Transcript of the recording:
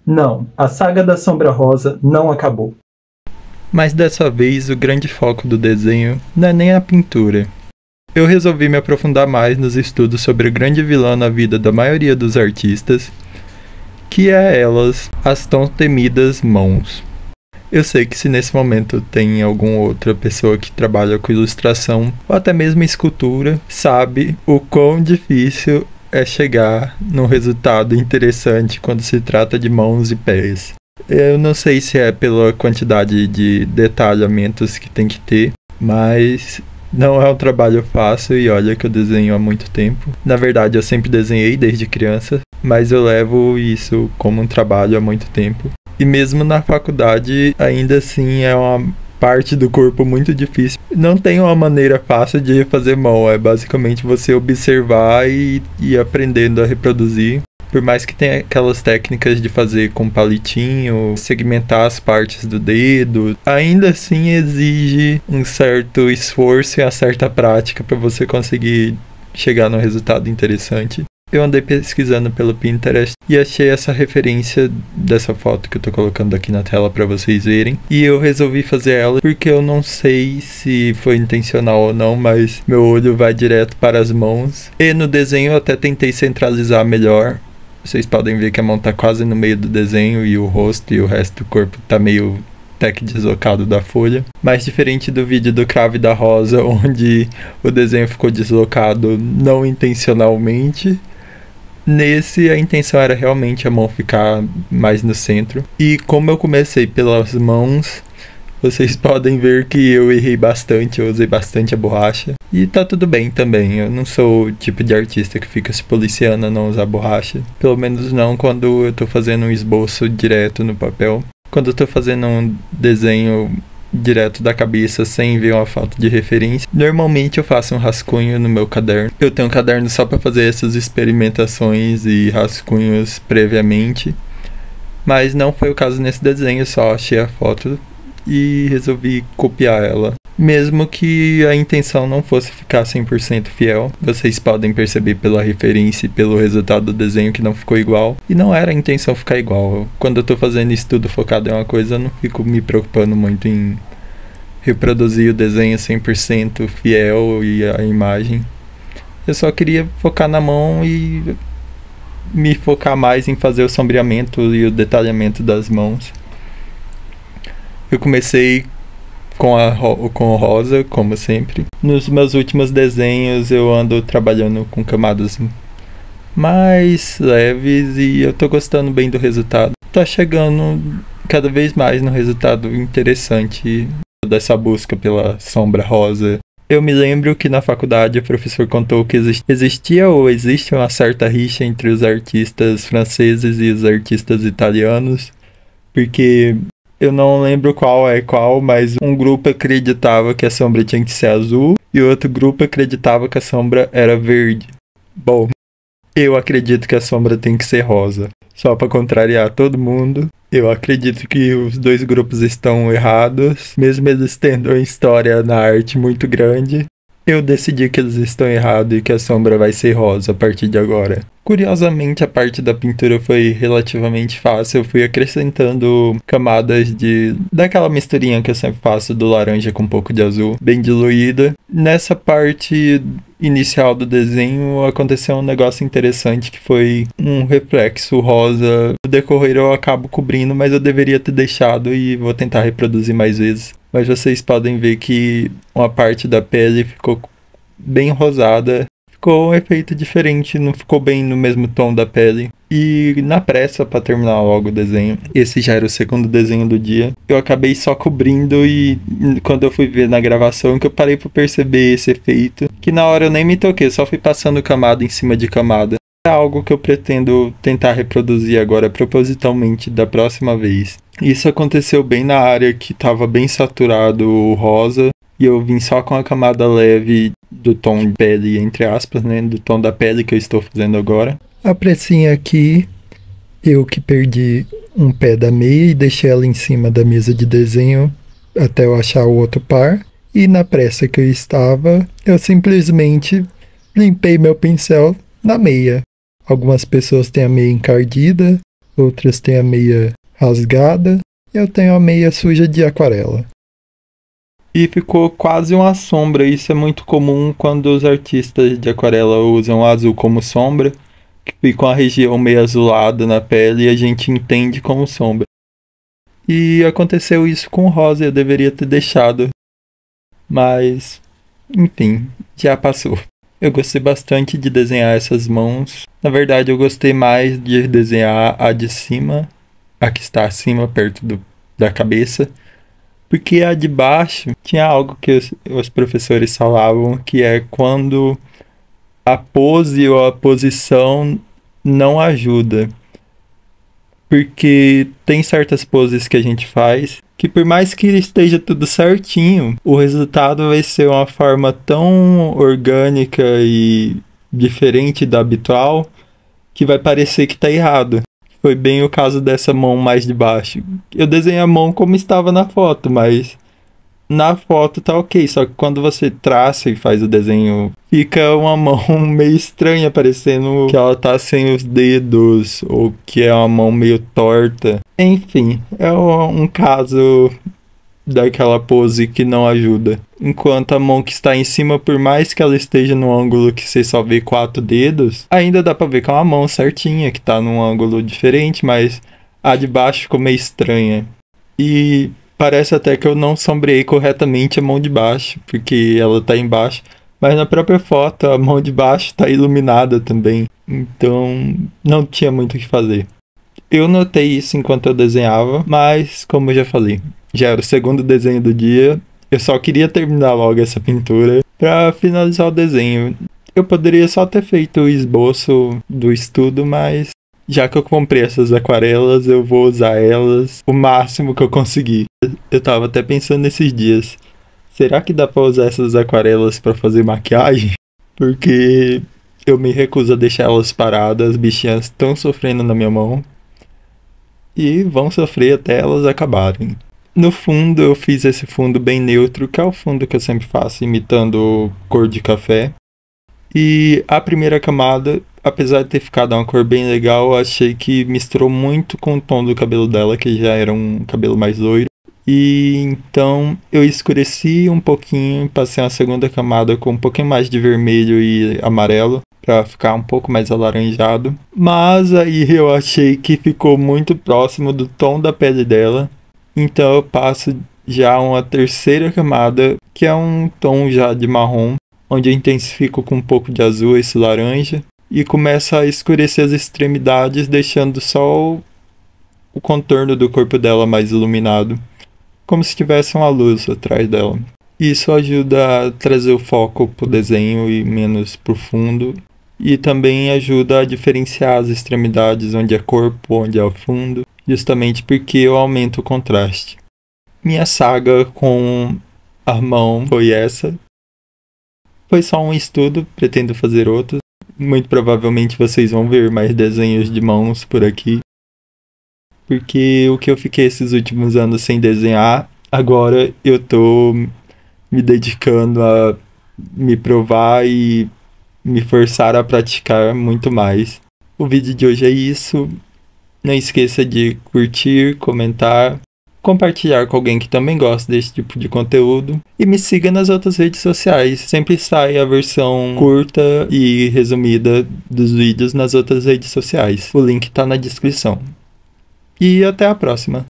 Não, a saga da Sombra Rosa não acabou. Mas dessa vez o grande foco do desenho não é nem a pintura. Eu resolvi me aprofundar mais nos estudos sobre o grande vilão na vida da maioria dos artistas, que é elas, as tão temidas mãos. Eu sei que se nesse momento tem alguma outra pessoa que trabalha com ilustração ou até mesmo escultura, sabe o quão difícil é chegar num resultado interessante quando se trata de mãos e pés. Eu não sei se é pela quantidade de detalhamentos que tem que ter, mas não é um trabalho fácil e olha que eu desenho há muito tempo. Na verdade, eu sempre desenhei desde criança, mas eu levo isso como um trabalho há muito tempo. E mesmo na faculdade, ainda assim é uma parte do corpo muito difícil. Não tem uma maneira fácil de fazer mão, é basicamente você observar e ir aprendendo a reproduzir. Por mais que tenha aquelas técnicas de fazer com palitinho, segmentar as partes do dedo, ainda assim exige um certo esforço e uma certa prática para você conseguir chegar num resultado interessante. Eu andei pesquisando pelo Pinterest e achei essa referência dessa foto que eu tô colocando aqui na tela para vocês verem. E eu resolvi fazer ela porque eu não sei se foi intencional ou não, mas meu olho vai direto para as mãos. E no desenho eu até tentei centralizar melhor. Vocês podem ver que a mão tá quase no meio do desenho e o rosto e o resto do corpo tá meio até que deslocado da folha. Mas diferente do vídeo do Cravo e da Rosa, onde o desenho ficou deslocado não intencionalmente, nesse a intenção era realmente a mão ficar mais no centro. E como eu comecei pelas mãos, vocês podem ver que eu errei bastante, eu usei bastante a borracha. E tá tudo bem também, eu não sou o tipo de artista que fica se policiando a não usar borracha. Pelo menos não quando eu tô fazendo um esboço direto no papel. Quando eu tô fazendo um desenho direto da cabeça sem ver uma foto de referência, normalmente eu faço um rascunho no meu caderno. Eu tenho um caderno só para fazer essas experimentações e rascunhos previamente. Mas não foi o caso nesse desenho, só achei a foto e resolvi copiar ela. Mesmo que a intenção não fosse ficar 100% fiel, vocês podem perceber pela referência e pelo resultado do desenho que não ficou igual. E não era a intenção ficar igual. Quando eu tô fazendo estudo focado em uma coisa, eu não fico me preocupando muito em reproduzir o desenho 100% fiel e a imagem. Eu só queria focar na mão e me focar mais em fazer o sombreamento e o detalhamento das mãos. Eu comecei com o rosa, como sempre. Nos meus últimos desenhos eu ando trabalhando com camadas mais leves e eu tô gostando bem do resultado. Tá chegando cada vez mais no resultado interessante dessa busca pela sombra rosa. Eu me lembro que na faculdade o professor contou que existia ou existe uma certa rixa entre os artistas franceses e os artistas italianos, porque eu não lembro qual é qual, mas um grupo acreditava que a sombra tinha que ser azul e o outro grupo acreditava que a sombra era verde. Bom, eu acredito que a sombra tem que ser rosa. Só para contrariar todo mundo, eu acredito que os dois grupos estão errados, mesmo eles tendo uma história na arte muito grande. Eu decidi que eles estão errados e que a sombra vai ser rosa a partir de agora. Curiosamente, a parte da pintura foi relativamente fácil. Eu fui acrescentando camadas daquela misturinha que eu sempre faço do laranja com um pouco de azul, bem diluída. Nessa parte inicial do desenho aconteceu um negócio interessante que foi um reflexo rosa. No decorrer eu acabo cobrindo, mas eu deveria ter deixado e vou tentar reproduzir mais vezes. Mas vocês podem ver que uma parte da pele ficou bem rosada. Ficou um efeito diferente, não ficou bem no mesmo tom da pele. E na pressa para terminar logo o desenho, esse já era o segundo desenho do dia, eu acabei só cobrindo e quando eu fui ver na gravação que eu parei para perceber esse efeito, que na hora eu nem me toquei, só fui passando camada em cima de camada. É algo que eu pretendo tentar reproduzir agora propositalmente da próxima vez. Isso aconteceu bem na área que estava bem saturado o rosa, e eu vim só com a camada leve do tom de pele, entre aspas, né? Do tom da pele que eu estou fazendo agora. A pressinha aqui, eu que perdi um pé da meia e deixei ela em cima da mesa de desenho até eu achar o outro par. E na pressa que eu estava, eu simplesmente limpei meu pincel na meia. Algumas pessoas têm a meia encardida, outras têm a meia rasgada, e eu tenho a meia suja de aquarela. E ficou quase uma sombra, isso é muito comum quando os artistas de aquarela usam o azul como sombra, que fica uma região meio azulada na pele e a gente entende como sombra. E aconteceu isso com o rosa, eu deveria ter deixado, mas enfim, já passou. Eu gostei bastante de desenhar essas mãos. Na verdade, eu gostei mais de desenhar a de cima, a que está acima, perto da cabeça. Porque a de baixo tinha algo que os professores falavam, que é quando a pose ou a posição não ajuda. Porque tem certas poses que a gente faz que, por mais que esteja tudo certinho, o resultado vai ser uma forma tão orgânica e diferente da habitual que vai parecer que tá errado. Foi bem o caso dessa mão mais de baixo. Eu desenhei a mão como estava na foto, mas na foto tá ok. Só que quando você traça e faz o desenho, fica uma mão meio estranha, parecendo que ela tá sem os dedos, ou que é uma mão meio torta. Enfim, é um caso daquela pose que não ajuda. Enquanto a mão que está em cima, por mais que ela esteja no ângulo que você só vê 4 dedos, ainda dá pra ver que é uma mão certinha, que tá num ângulo diferente, mas a de baixo ficou meio estranha. E parece até que eu não sombreei corretamente a mão de baixo, porque ela tá embaixo, mas na própria foto a mão de baixo tá iluminada também, então não tinha muito o que fazer. Eu notei isso enquanto eu desenhava, mas como eu já falei, já era o segundo desenho do dia. Eu só queria terminar logo essa pintura para finalizar o desenho. Eu poderia só ter feito o esboço do estudo, mas já que eu comprei essas aquarelas, eu vou usar elas o máximo que eu conseguir. Eu tava até pensando nesses dias, será que dá para usar essas aquarelas para fazer maquiagem? Porque eu me recuso a deixar elas paradas, as bichinhas estão sofrendo na minha mão. E vão sofrer até elas acabarem. No fundo, eu fiz esse fundo bem neutro, que é o fundo que eu sempre faço, imitando cor de café. E a primeira camada, apesar de ter ficado uma cor bem legal, eu achei que misturou muito com o tom do cabelo dela, que já era um cabelo mais loiro. E então eu escureci um pouquinho, passei uma segunda camada com um pouquinho mais de vermelho e amarelo, para ficar um pouco mais alaranjado. Mas aí eu achei que ficou muito próximo do tom da pele dela. Então eu passo já uma terceira camada, que é um tom já de marrom, onde eu intensifico com um pouco de azul esse laranja. E começo a escurecer as extremidades, deixando só o contorno do corpo dela mais iluminado, como se tivesse uma luz atrás dela. Isso ajuda a trazer o foco pro desenho e menos pro fundo. E também ajuda a diferenciar as extremidades, onde é corpo, onde é o fundo, justamente porque eu aumento o contraste. Minha saga com a mão foi essa. Foi só um estudo, pretendo fazer outros. Muito provavelmente vocês vão ver mais desenhos de mãos por aqui. Porque o que eu fiquei esses últimos anos sem desenhar, agora eu tô me dedicando a me provar e me forçar a praticar muito mais. O vídeo de hoje é isso. Não esqueça de curtir, comentar, compartilhar com alguém que também gosta desse tipo de conteúdo. E me siga nas outras redes sociais. Sempre sai a versão curta e resumida dos vídeos nas outras redes sociais. O link tá na descrição. E até a próxima.